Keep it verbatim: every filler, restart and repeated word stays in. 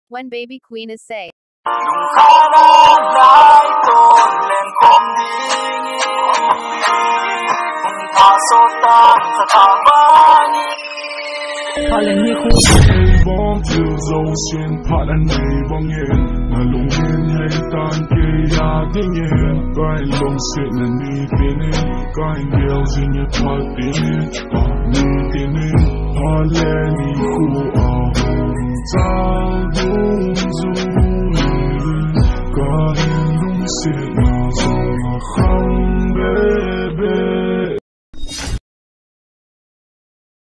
When baby queen is say. Phat là Nikho bóng chiều dấu xuyên Phat là này bóng yên là lùng yên hay tan kê ya tiếng yên cái lông sẽ là ni tiên yên cái điều gì như Phat tiên yên à ni tiên yên Phat là Nikho à hồng trao đúng